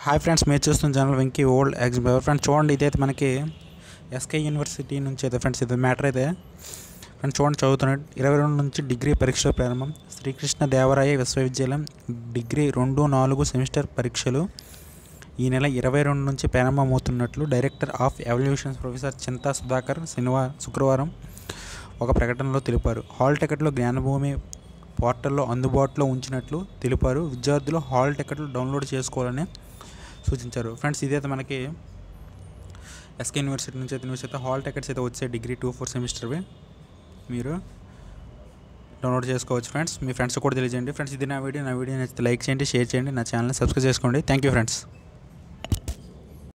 Hi friends, మీరు చూస్తున్న channel Venky old exam. Friends చూడండి, ఇదైతే మనకి ఎస్కే యూనివర్సిటీ నుంచి అయితే ఫ్రెండ్స్ ఇది మ్యాటర్ అయితే ఫ్రెండ్స్ చూడండి చదువుతున్నాడు. 22 నుంచి డిగ్రీ పరీక్షలు ప్రారంభం. శ్రీకృష్ణ దేవరాయ విశ్వవిద్యాలయం డిగ్రీ 2-4 సెమిస్టర్ పరీక్షలు ఈ నెల 22 నుంచి ప్రారంభమవుతున్నట్లు director of evaluations professor Chinta Sudhakar శుక్రవారం ఒక ప్రకటనలో తెలిపారు. హాల్ టికెట్లు జ్ఞానభూమి పోర్టల్లో అందుబాటులో ఉంచినట్లు తెలిపారు. విద్యార్థులు హాల్ టికెట్లు డౌన్లోడ్ చేసుకోవాలని సూచించారు. ఫ్రెండ్స్ ఇదైతే మనకి ఎస్కే యూనివర్సిటీ నుంచి అయితే హాల్ టికెట్స్ అయితే వచ్చాయి. డిగ్రీ 2-4 సెమిస్టర్వి మీరు డౌన్లోడ్ చేసుకోవచ్చు. ఫ్రెండ్స్ మీ ఫ్రెండ్స్ కూడా తెలియజేయండి. ఫ్రెండ్స్ ఇది నా వీడియో నచ్చితే లైక్ చేయండి, షేర్ చేయండి, నా ఛానల్ని సబ్స్క్రైబ్ చేసుకోండి. Thank you friends.